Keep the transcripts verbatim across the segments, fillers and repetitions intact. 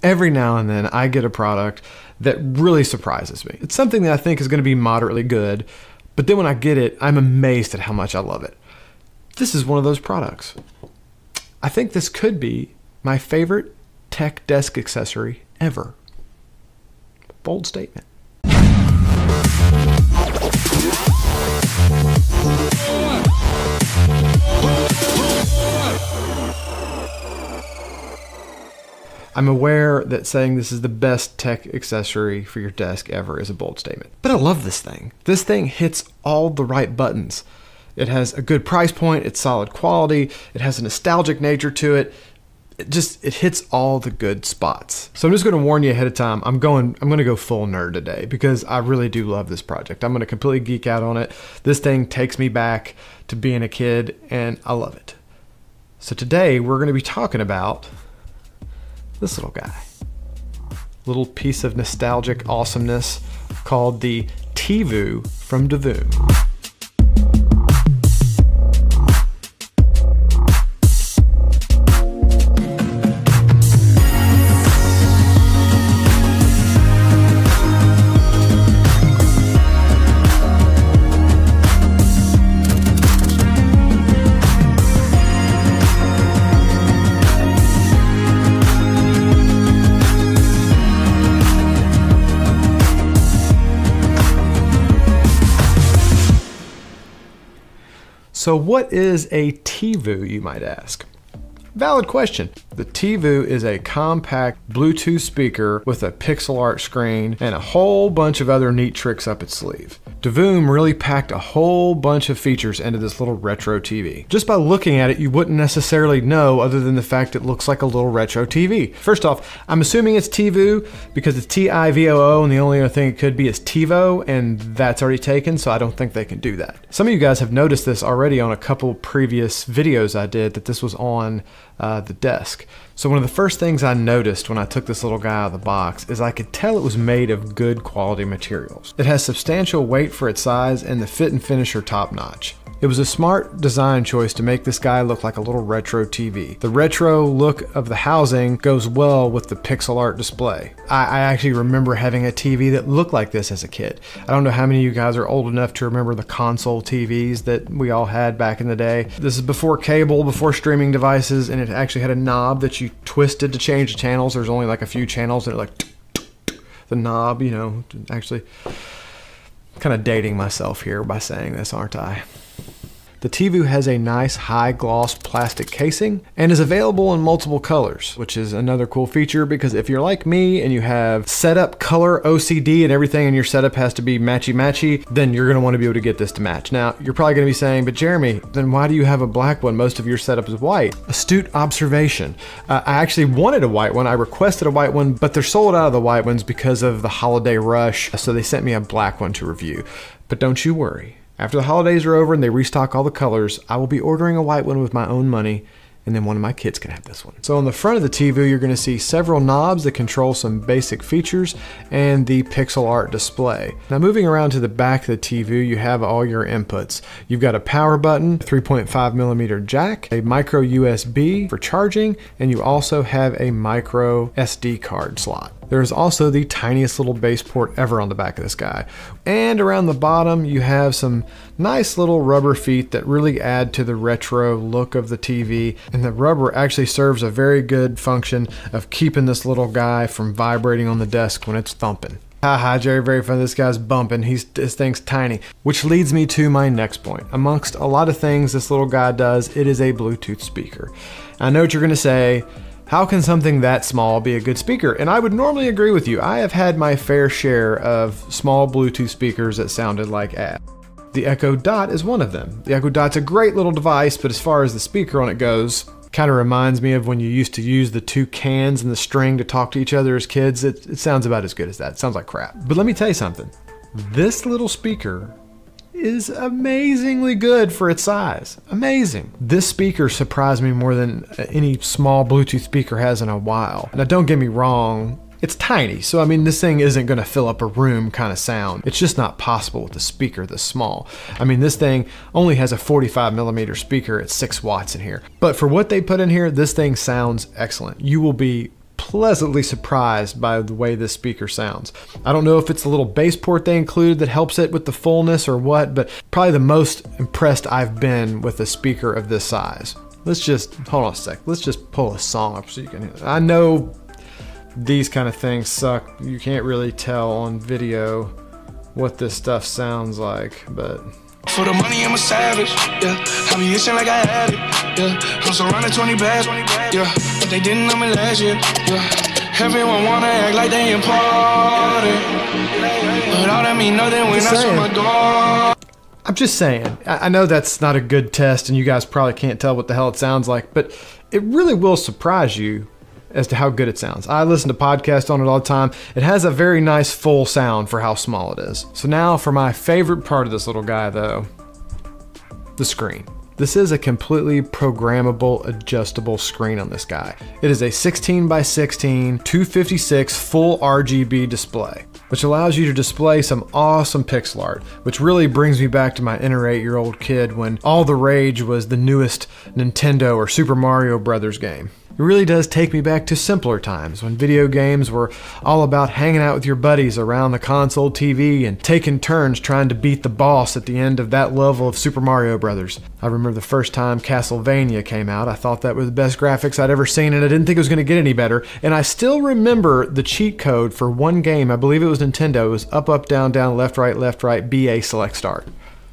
Every now and then I get a product that really surprises me. It's something that I think is going to be moderately good, but then when I get it, I'm amazed at how much I love it. This is one of those products. I think this could be my favorite tech desk accessory ever. Bold statement. I'm aware that saying this is the best tech accessory for your desk ever is a bold statement, but I love this thing. This thing hits all the right buttons. It has a good price point, it's solid quality, it has a nostalgic nature to it. It just, it hits all the good spots. So I'm just gonna warn you ahead of time, I'm going, I'm gonna go full nerd today because I really do love this project. I'm gonna completely geek out on it. This thing takes me back to being a kid and I love it. So today we're gonna be talking about this little guy. Little piece of nostalgic awesomeness called the Teevoo from Devoom. So what is a Teevoo, you might ask? Valid question. The Teevoo is a compact Bluetooth speaker with a pixel art screen and a whole bunch of other neat tricks up its sleeve. Devoom really packed a whole bunch of features into this little retro T V. Just by looking at it, you wouldn't necessarily know other than the fact it looks like a little retro T V. First off, I'm assuming it's Teevoo because it's T I V O O and the only other thing it could be is TiVo, and that's already taken, so I don't think they can do that. Some of you guys have noticed this already on a couple previous videos I did, that this was on uh, the desk. So one of the first things I noticed when I took this little guy out of the box is I could tell it was made of good quality materials. It has substantial weight for its size and the fit and finish are top notch. It was a smart design choice to make this guy look like a little retro T V. The retro look of the housing goes well with the pixel art display. I, I actually remember having a T V that looked like this as a kid. I don't know how many of you guys are old enough to remember the console T Vs that we all had back in the day. This is before cable, before streaming devices, and it actually had a knob that you twisted to change the channels. There's only like a few channels and it like the knob, you know, actually kind of dating myself here by saying this, aren't I? The Teevoo has a nice high gloss plastic casing and is available in multiple colors, which is another cool feature because if you're like me and you have setup color O C D and everything and your setup has to be matchy matchy, then you're going to want to be able to get this to match. Now, you're probably going to be saying, but Jeremy, then why do you have a black one? Most of your setup is white. Astute observation. Uh, I actually wanted a white one. I requested a white one, but they're sold out of the white ones because of the holiday rush. So they sent me a black one to review. But don't you worry. After the holidays are over and they restock all the colors, I will be ordering a white one with my own money, and then one of my kids can have this one. So on the front of the Teevoo, you're gonna see several knobs that control some basic features and the pixel art display. Now moving around to the back of the Teevoo, you have all your inputs. You've got a power button, three point five millimeter jack, a micro U S B for charging, and you also have a micro S D card slot. There's also the tiniest little base port ever on the back of this guy. And around the bottom, you have some nice little rubber feet that really add to the retro look of the T V. And the rubber actually serves a very good function of keeping this little guy from vibrating on the desk when it's thumping. Haha, Jerry, very funny. This guy's bumping. He's, this thing's tiny. Which leads me to my next point. Amongst a lot of things this little guy does, it is a Bluetooth speaker. I know what you're gonna say. How can something that small be a good speaker? And I would normally agree with you. I have had my fair share of small Bluetooth speakers that sounded like ass. The Echo Dot is one of them. The Echo Dot's a great little device, but as far as the speaker on it goes, kind of reminds me of when you used to use the two cans and the string to talk to each other as kids. It, it sounds about as good as that. It sounds like crap. But let me tell you something. This little speaker is amazingly good for its size. Amazing. This speaker surprised me more than any small Bluetooth speaker has in a while. Now don't get me wrong, it's tiny, so I mean this thing isn't gonna fill up a room kind of sound. It's just not possible with a speaker this small. I mean this thing only has a forty-five millimeter speaker at six watts in here. But for what they put in here, this thing sounds excellent. You will be pleasantly surprised by the way this speaker sounds. I don't know if it's the little bass port they included that helps it with the fullness or what, but probably the most impressed I've been with a speaker of this size. Let's just, hold on a sec, let's just pull a song up so you can hear it. I know these kind of things suck. You can't really tell on video what this stuff sounds like, but... For the money, I'm a savage, yeah. I be itching like I had it, yeah. I'm surrounded twenty bags, yeah. But they didn't know me last year, yeah. Everyone wanna act like they important, but all that mean nothing when I shut my door. I'm just saying, I know that's not a good test and you guys probably can't tell what the hell it sounds like, but it really will surprise you as to how good it sounds. I listen to podcasts on it all the time. It has a very nice full sound for how small it is. So now for my favorite part of this little guy though, the screen. This is a completely programmable, adjustable screen on this guy. It is a sixteen by sixteen, two fifty-six full R G B display, which allows you to display some awesome pixel art, which really brings me back to my inner eight-year-old kid when all the rage was the newest Nintendo or Super Mario Brothers game. It really does take me back to simpler times when video games were all about hanging out with your buddies around the console T V and taking turns trying to beat the boss at the end of that level of Super Mario Brothers. I remember the first time Castlevania came out, I thought that was the best graphics I'd ever seen and I didn't think it was going to get any better. And I still remember the cheat code for one game, I believe it was Nintendo, it was up, up, down, down, left, right, left, right, B, A, select, start.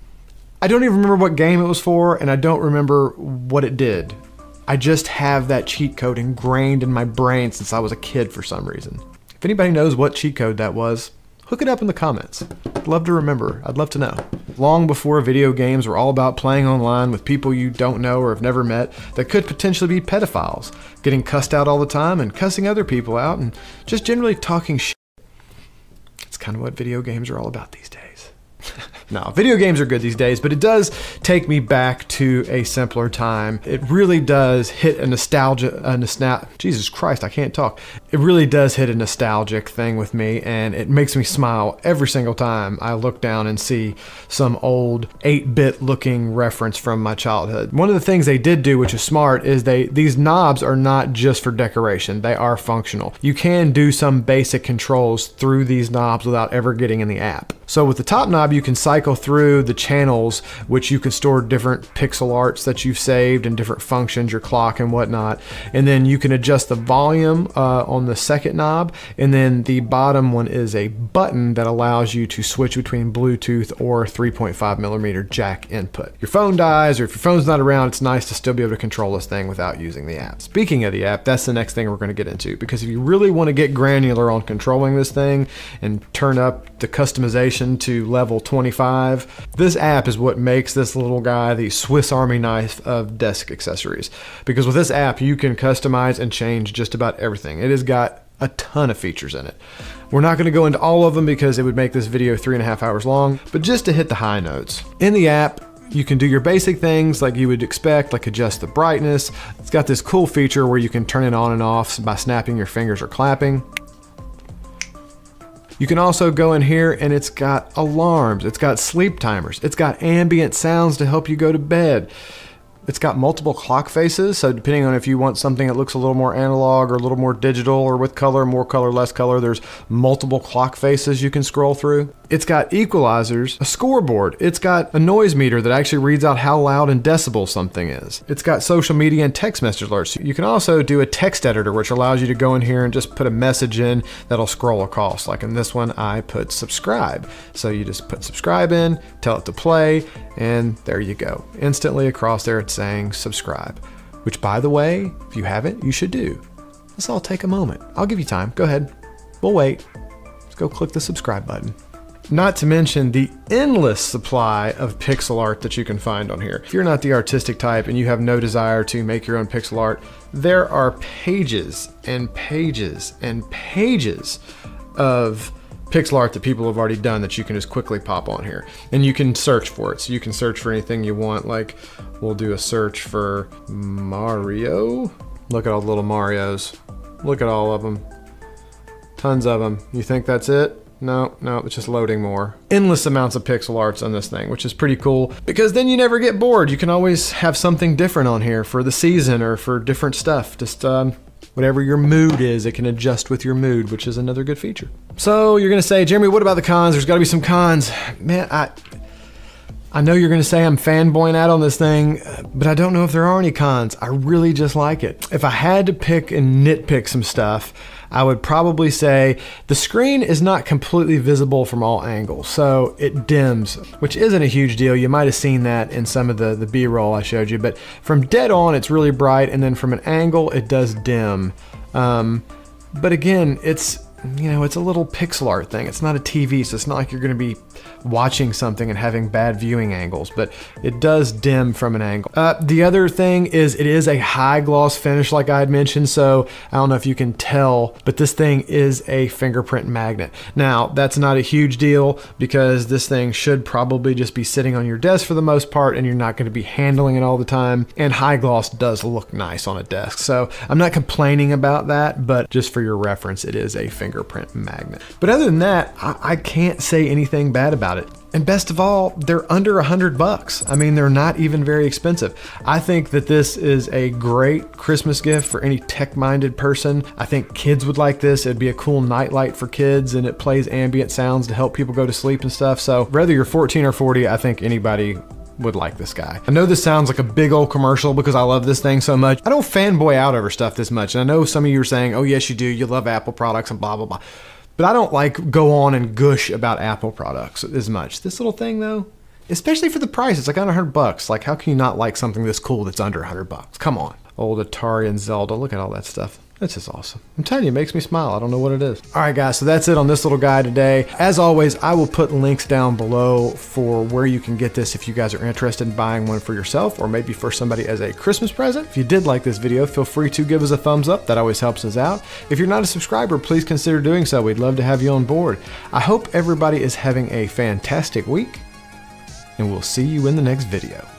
I don't even remember what game it was for and I don't remember what it did. I just have that cheat code ingrained in my brain since I was a kid for some reason. If anybody knows what cheat code that was, hook it up in the comments. I'd love to remember. I'd love to know. Long before video games were all about playing online with people you don't know or have never met that could potentially be pedophiles, getting cussed out all the time and cussing other people out and just generally talking shit. It's kind of what video games are all about these days. No, video games are good these days, but it does take me back to a simpler time. It really does hit a nostalgia, a nostal- Jesus Christ, I can't talk. It really does hit a nostalgic thing with me, and it makes me smile every single time I look down and see some old eight-bit looking reference from my childhood. One of the things they did do, which is smart, is they these knobs are not just for decoration, they are functional. You can do some basic controls through these knobs without ever getting in the app. So with the top knob, you can cycle through the channels, which you can store different pixel arts that you've saved and different functions, your clock and whatnot. And then you can adjust the volume uh, on the second knob. And then the bottom one is a button that allows you to switch between Bluetooth or three point five millimeter jack input. Your phone dies, or if your phone's not around, it's nice to still be able to control this thing without using the app. Speaking of the app, that's the next thing we're going to get into, because if you really want to get granular on controlling this thing and turn up the customization to level twenty-five, this app is what makes this little guy the Swiss Army knife of desk accessories. Because with this app, you can customize and change just about everything. It has got a ton of features in it. We're not going to go into all of them because it would make this video three and a half hours long, but just to hit the high notes. In the app, you can do your basic things like you would expect, like adjust the brightness. It's got this cool feature where you can turn it on and off by snapping your fingers or clapping. You can also go in here and it's got alarms, it's got sleep timers, it's got ambient sounds to help you go to bed. It's got multiple clock faces, so depending on if you want something that looks a little more analog or a little more digital or with color, more color, less color, there's multiple clock faces you can scroll through. It's got equalizers, a scoreboard. It's got a noise meter that actually reads out how loud in decibels something is. It's got social media and text message alerts. You can also do a text editor, which allows you to go in here and just put a message in that'll scroll across. Like in this one, I put subscribe. So you just put subscribe in, tell it to play, and there you go. Instantly across there, it's saying subscribe, which by the way, if you haven't, you should do. Let's all take a moment. I'll give you time. Go ahead. We'll wait. Let's go click the subscribe button. Not to mention the endless supply of pixel art that you can find on here. If you're not the artistic type and you have no desire to make your own pixel art, there are pages and pages and pages of pixel art that people have already done that you can just quickly pop on here. And you can search for it. So you can search for anything you want. Like we'll do a search for Mario. Look at all the little Marios. Look at all of them. Tons of them. You think that's it? No, no, it's just loading more. Endless amounts of pixel arts on this thing, which is pretty cool because then you never get bored. You can always have something different on here for the season or for different stuff. Just um, whatever your mood is, it can adjust with your mood, which is another good feature. So you're gonna say, Jeremy, what about the cons? There's gotta be some cons. Man, I I know you're gonna say I'm fanboying out on this thing, but I don't know if there are any cons. I really just like it. If I had to pick and nitpick some stuff, I would probably say the screen is not completely visible from all angles, so it dims, which isn't a huge deal. You might have seen that in some of the, the B-roll I showed you, but from dead on, it's really bright, and then from an angle, it does dim. Um, but again, it's, you know, it's a little pixel art thing. It's not a T V, so it's not like you're gonna be watching something and having bad viewing angles, but it does dim from an angle. Uh, the other thing is it is a high gloss finish like I had mentioned, so I don't know if you can tell, but this thing is a fingerprint magnet. Now, that's not a huge deal because this thing should probably just be sitting on your desk for the most part and you're not gonna be handling it all the time, and high gloss does look nice on a desk. So I'm not complaining about that, but just for your reference, it is a fingerprint magnet. But other than that, I, I can't say anything bad about it. And best of all, they're under a hundred bucks. I mean, they're not even very expensive. I think that this is a great Christmas gift for any tech-minded person. I think kids would like this. It'd be a cool nightlight for kids, and it plays ambient sounds to help people go to sleep and stuff. So whether you're fourteen or forty, I think anybody would like this guy. I know this sounds like a big old commercial because I love this thing so much. I don't fanboy out over stuff this much. And I know some of you are saying, oh yes, you do. You love Apple products and blah, blah, blah. But I don't like go on and gush about Apple products as much. This little thing though, especially for the price, it's like under a hundred bucks. Like how can you not like something this cool that's under a hundred bucks? Come on. Old Atari and Zelda, look at all that stuff. That's just awesome. I'm telling you, it makes me smile. I don't know what it is. All right, guys, so that's it on this little guy today. As always, I will put links down below for where you can get this if you guys are interested in buying one for yourself or maybe for somebody as a Christmas present. If you did like this video, feel free to give us a thumbs up. That always helps us out. If you're not a subscriber, please consider doing so. We'd love to have you on board. I hope everybody is having a fantastic week, and we'll see you in the next video.